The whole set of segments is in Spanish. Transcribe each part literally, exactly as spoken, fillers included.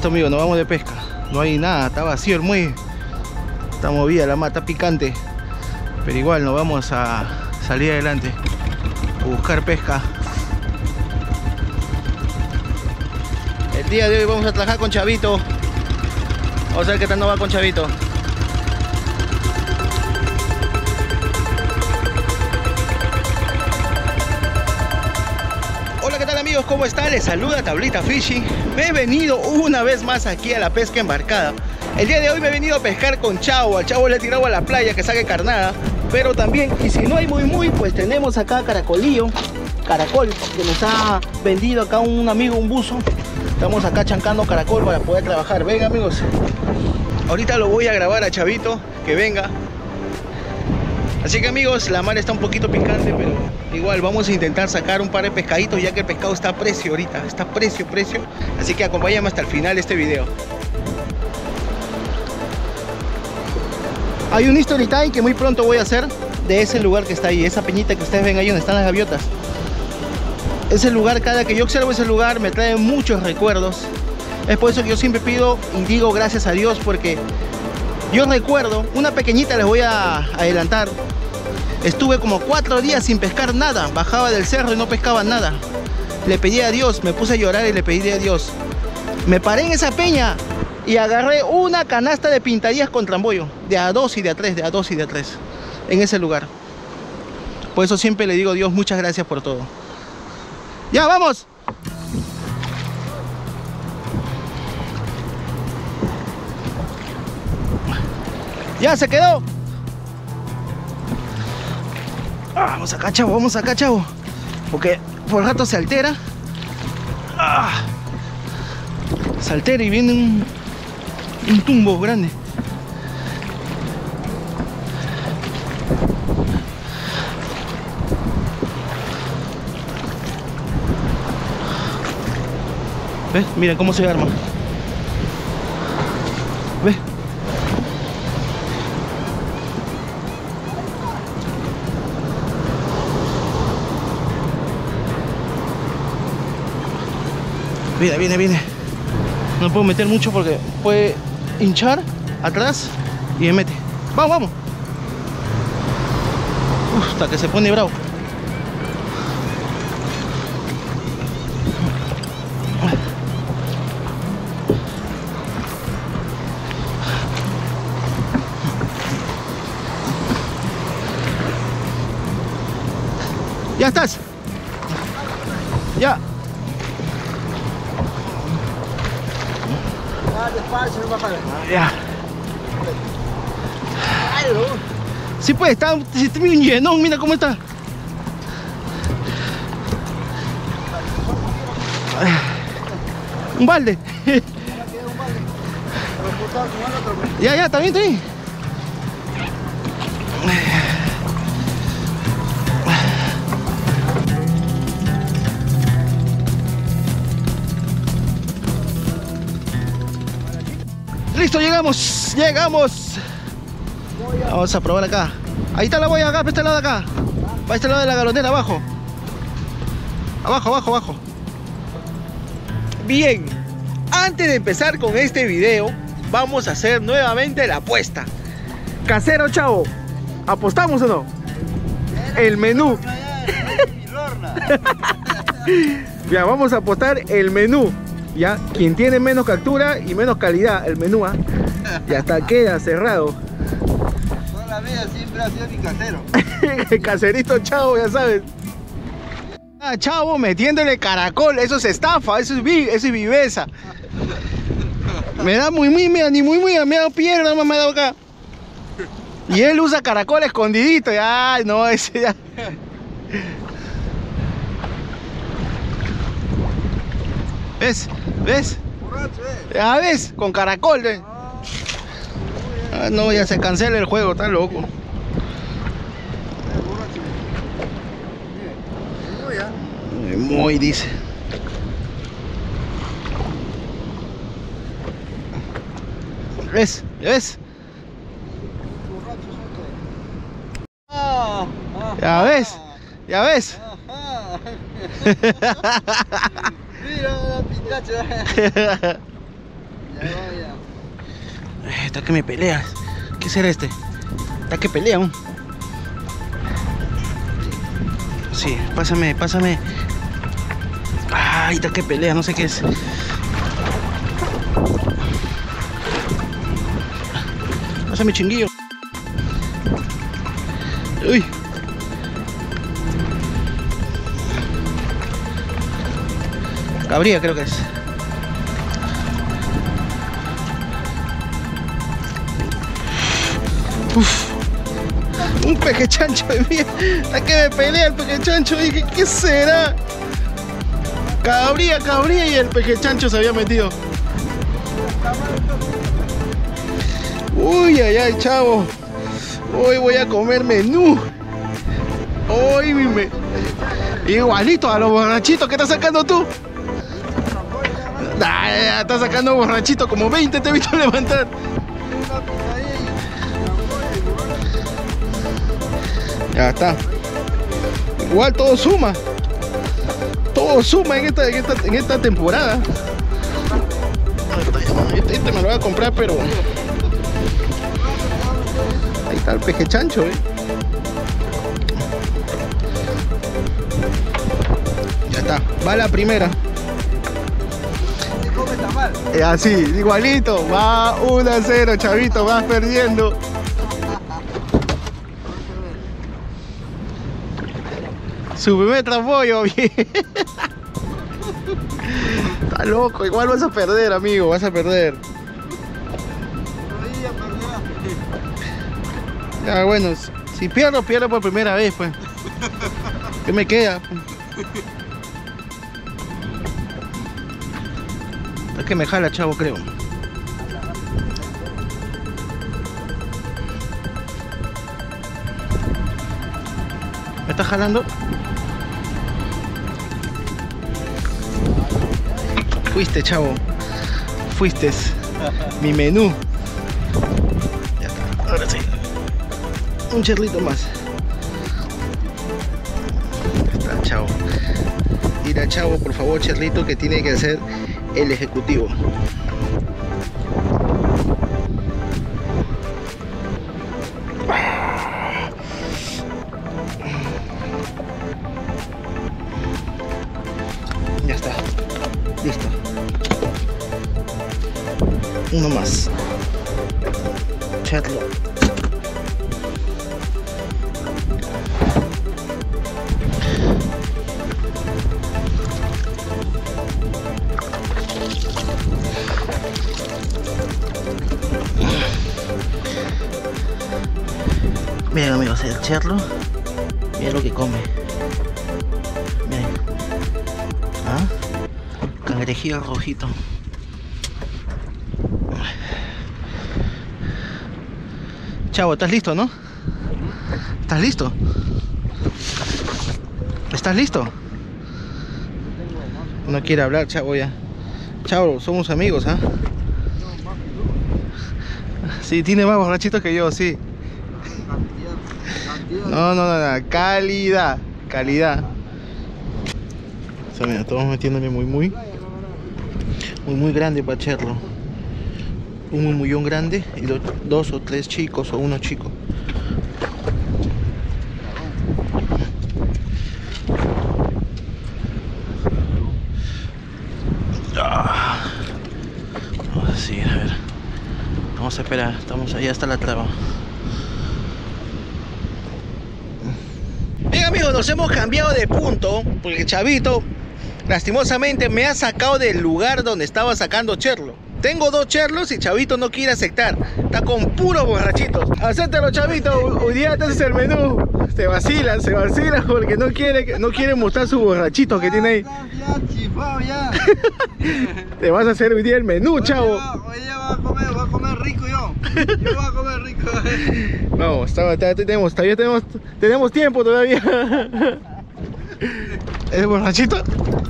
Listo, amigos, nos vamos de pesca. No hay nada, está vacío el muelle. Está movida la mata, picante. Pero igual nos vamos a salir adelante, a buscar pesca. El día de hoy vamos a trabajar con Chavito. Vamos a ver qué tal nos va con Chavito. Hola, ¿qué tal, amigos? ¿Cómo están? Les saluda Tablita Fishing. Me he venido una vez más aquí a la pesca embarcada. El día de hoy me he venido a pescar con Chavo. Al Chavo le he tirado a la playa que saque carnada. Pero también, y si no hay muy muy, pues tenemos acá caracolillo. Caracol, que nos ha vendido acá un amigo, un buzo. Estamos acá chancando caracol para poder trabajar. Venga, amigos. Ahorita lo voy a grabar a Chavito, que venga. Así que, amigos, la mar está un poquito picante, pero igual vamos a intentar sacar un par de pescaditos, ya que el pescado está a precio ahorita. Está a precio, precio. Así que acompáñame hasta el final de este video. Hay un story time que muy pronto voy a hacer de ese lugar que está ahí, esa peñita que ustedes ven ahí donde están las gaviotas. Ese lugar, cada que yo observo ese lugar, me trae muchos recuerdos. Es por eso que yo siempre pido y digo gracias a Dios, porque yo recuerdo, una pequeñita les voy a adelantar. Estuve como cuatro días sin pescar nada, bajaba del cerro y no pescaba nada. Le pedí a Dios, me puse a llorar y le pedí a Dios. Me paré en esa peña y agarré una canasta de pintadillas con trambollo, de a dos y de a tres, de a dos y de a tres, en ese lugar. Por eso siempre le digo a Dios, muchas gracias por todo. ¡Ya, vamos! ¡Ya se quedó! Ah, vamos acá, Chavo, vamos acá, Chavo. Porque por el rato se altera. Ah, se altera y viene un, un tumbo grande. ¿Ves? Miren cómo se arma. ¿Ves? Viene, viene, viene. No puedo meter mucho porque puede hinchar atrás y me mete. Vamos, vamos. Uf, hasta que se pone bravo. Ya estás. Ya. Ya. Sí, pues, está, está bien lleno, mira cómo está. Un balde. Ya, ya, está bien, está bien. Listo, llegamos, llegamos. Vamos a probar acá. Ahí está la boya acá, para este lado de acá. Para este lado de la galonera, abajo. Abajo, abajo, abajo. Bien, antes de empezar con este video, vamos a hacer nuevamente la apuesta. Casero, Chavo, ¿apostamos o no? El menú. Ya, vamos a apostar el menú. Ya, quien tiene menos captura y menos calidad, el menú, ¿eh? Y hasta queda cerrado. Toda la vida siempre ha sido mi casero. El caserito Chavo, ya sabes. Ah, Chavo metiéndole caracol, eso es estafa, eso es, vi, eso es viveza. Me da muy muy, mira, ni muy muy, me ha dado piedra, nada más me ha dado acá. Y él usa caracol escondidito, y ay, no, ese ya. ¿Ves? ¿Ves? Ya ves, con caracol, ¿eh? Ah, no, ya se cancela el juego, está loco. Muy dice. ¿Ves? ¿Ves? ¿Ya ves? ¿Ya ves? Mira la pintacha. Ya voy, ya. Está que me peleas. ¿Qué será este? Está que pelea aún. Sí, pásame, pásame. Ay, está que pelea, no sé qué es. Pásame chinguillo. Uy. Cabría creo que es. Uf. Un peje chancho de mía. Está que me pelea el peje chancho. Dije, ¿qué será? Cabría, cabría y el peje chancho se había metido. Uy, ay, ay, chavo. Hoy voy a comer menú. Hoy mi me... Igualito a los borrachitos que estás sacando tú. Nah, estás sacando borrachito, como veinte te he visto levantar. Ya está. Igual todo suma. Todo suma en esta, en esta, en esta temporada. Este, este me lo voy a comprar, pero... Ahí está el peje chancho, eh. Ya está. Va la primera. Eh, así, igualito. Va uno a cero, chavito. Vas perdiendo. Su primer trampollo, bien. Está loco, igual vas a perder, amigo, vas a perder. Ya, bueno, si pierdo, pierdo por primera vez, pues. ¿Qué me queda? Es que me jala, chavo, creo. ¿Me está jalando? Fuiste, chavo. Fuiste. Mi menú. Ya está. Ahora sí. Un charlito más. Ya está, chavo. Mira, chavo, por favor, charlito, que tiene que hacer el ejecutivo. Ya está. Listo. Uno más. Charlo. Miren, amigos, el charlo. Miren lo que come. Miren. ¿Ah? Cangrejillo rojito. Chavo, ¿estás listo, no? ¿Estás listo? ¿Estás listo? No quiere hablar, chavo, ya. Chavo, somos amigos, ¿ah? ¿eh? Sí, tiene más borrachitos que yo, sí. No, no, no, no, calidad, calidad. O sea, mira, estamos metiéndole muy, muy, muy, muy grande para echarlo. Un murmullón grande y dos, dos o tres chicos o uno chico. Ah. Vamos a seguir, a ver. Vamos a esperar, estamos allá hasta la traba. Bien, amigos, nos hemos cambiado de punto porque el chavito lastimosamente me ha sacado del lugar donde estaba sacando cherlo. Tengo dos cherlos y chavito no quiere aceptar. Está con puros borrachitos. Acéptalo, chavito. Hoy día te haces el menú. Se vacilan, se vacilan porque no quiere, no quiere mostrar su borrachito que tiene ahí. Ya, chifao, ya. Te vas a hacer hoy día el menú, chavo. Hoy día voy a comer, voy a comer rico yo. Yo voy a comer rico. Vamos, está, está, tenemos, todavía tenemos, tenemos tiempo todavía. ¿Es borrachito?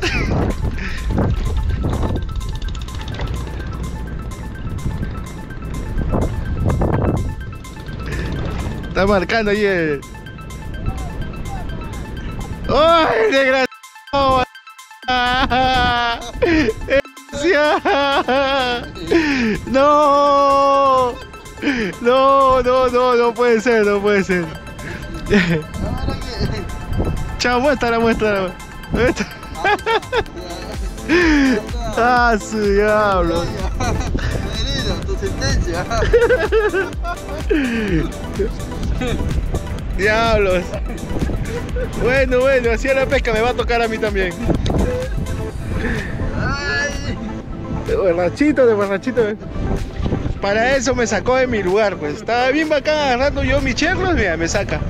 Está marcando ahí el... ¡Ay, desgraciado! ¡Desgraciado! No, no, no, no, no puede ser, no puede ser. Chao, muestra, muestra. muestra. Ah, su diablo. Tu sentencia. Diablos. Bueno, bueno, así a la pesca me va a tocar a mí también. De borrachito, de borrachito. Para eso me sacó de mi lugar, pues. Estaba bien bacán agarrando yo mis cherlos, mira, me saca.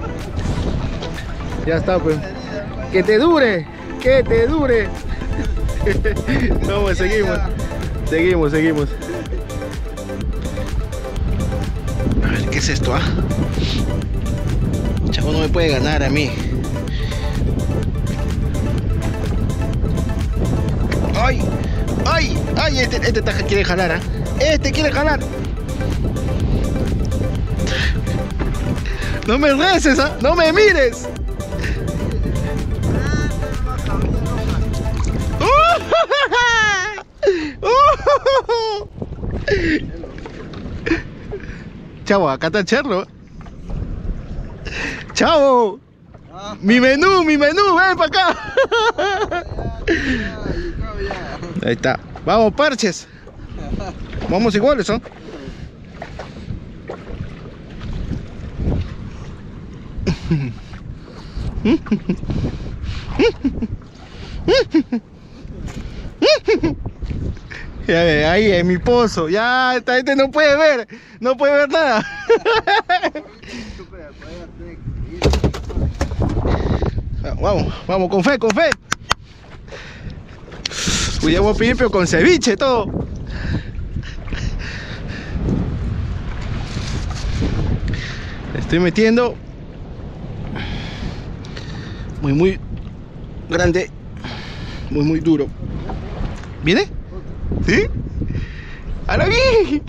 Ya está, pues. Que te dure, que te dure. Vamos, seguimos. Seguimos, seguimos. A ver, ¿qué es esto, ah? Chavo no me puede ganar a mí. ¡Ay! ¡Ay! ¡Ay! Este, este taja quiere jalar, ¿ah? ¿eh? Este quiere jalar. No me reces, ¿ah? No me mires. Chavo, acá está el cherlo. Chavo, ah, mi menú, mi menú, ven para acá. Ahí está. Vamos, parches. Vamos iguales, ¿no? Ahí en mi pozo, ya esta gente no puede ver, no puede ver nada. Vamos, vamos, con fe, con fe. Uy, ya voy a pedir, pero con ceviche todo. Estoy metiendo muy, muy grande, muy, muy duro. ¿Viene? ¿Sí? ¡Ahora vi!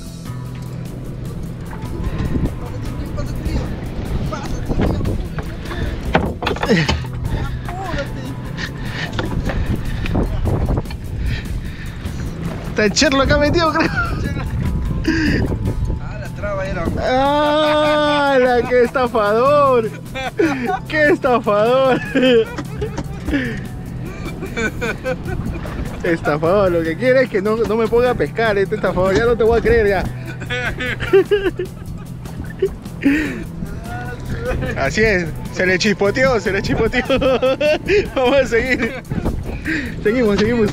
Está el cherlo acá metido, creo. Ah, las trabas eran. ¡Ah! La, ¡qué estafador! ¡Qué estafador! Estafador, lo que quiere es que no, no me ponga a pescar este estafador, ya no te voy a creer ya. Así es, se le chispoteó, se le chispoteó. Vamos a seguir. Seguimos, seguimos.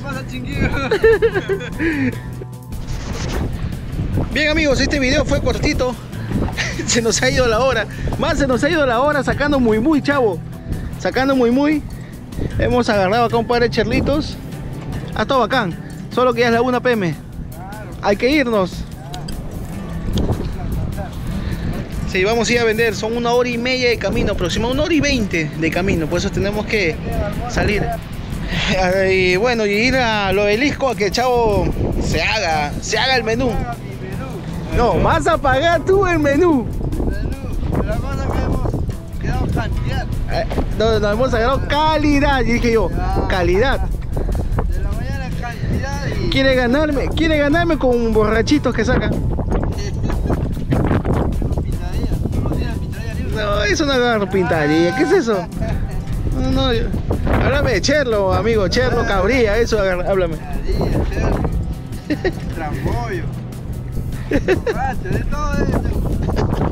Bien amigos, este video fue cortito. Se nos ha ido la hora. Más se nos ha ido la hora sacando muy muy, chavo. Sacando muy muy. Hemos agarrado acá un par de cherlitos. Ha estado bacán. Solo que ya es la una pe eme. Hay que irnos. Sí, vamos a ir a vender. Son una hora y media de camino aproximadamente. Una hora y veinte de camino. Por eso tenemos que salir. Y bueno, y ir al obelisco a que el chavo se haga, se haga el menú. No, vas a pagar tú el menú. La cosa que hemos quedado cantidad. Eh, no, nos hemos agarrado calidad, y dije yo, calidad. De la mañana cantidad y... Quiere ganarme, quiere ganarme con borrachitos que saca. No, eso no agarro pintadilla, ¿qué es eso? No, no, yo... háblame de Cherlo, amigo, Cherlo, Cabría, eso, agarra, háblame. Trambollo. De todo eso.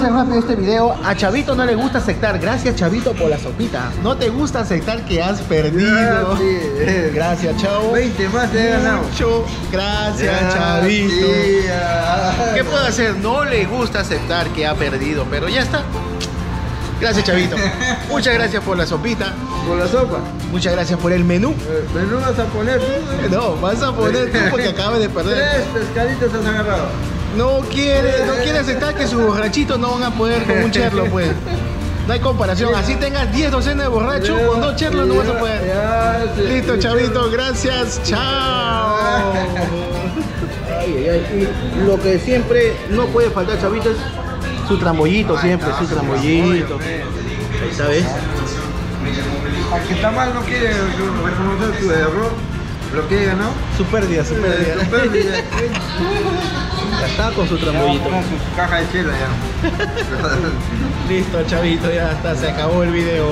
hacer rápido este video. A Chavito no le gusta aceptar. Gracias, Chavito, por la sopita. No te gusta aceptar que has perdido. Gracias, Gracias, Chavo. veinte más te he ganado. Mucho gracias, Chavito. ¿Qué puedo hacer? No le gusta aceptar que ha perdido, pero ya está. Gracias, Chavito. Muchas gracias por la sopita. Por la sopa. Muchas gracias por el menú. Eh, menú vas a poner tú. No, vas a poner tú porque acabas de perder. Tres pescaditos has agarrado. No quiere, no quiere aceptar que sus borrachitos no van a poder con un cherlo, pues. No hay comparación. Así tengas diez docenas de borrachos, con dos cherlos no vas a poder. Ya, sí, Listo, sí, Chavito, gracias. Chao. Ay, ay, ay. Y lo que siempre no puede faltar, Chavito, es su trambollito, siempre, su trambollito. ¿Sabes? Al que está mal no quiere reconocer su error, lo que haya, ¿no? Su pérdida, su pérdida. Su pérdida. Ya está con su trambollito. Con su caja de chela ya. Listo, Chavito, ya está, se acabó el video.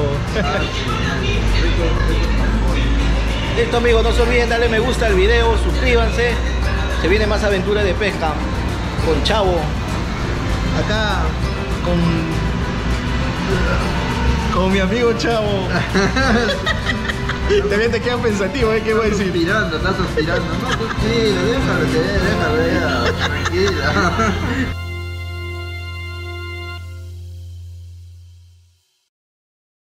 Listo, amigos, no se olviden darle me gusta al video, suscríbanse. Se viene más aventura de pesca con Chavo. Acá con con mi amigo Chavo. También te quedas pensativo, ¿eh? ¿Qué voy a decir? Suspirando, está suspirando. No, tranquilo, déjalo, déjalo, ya. Tranquila.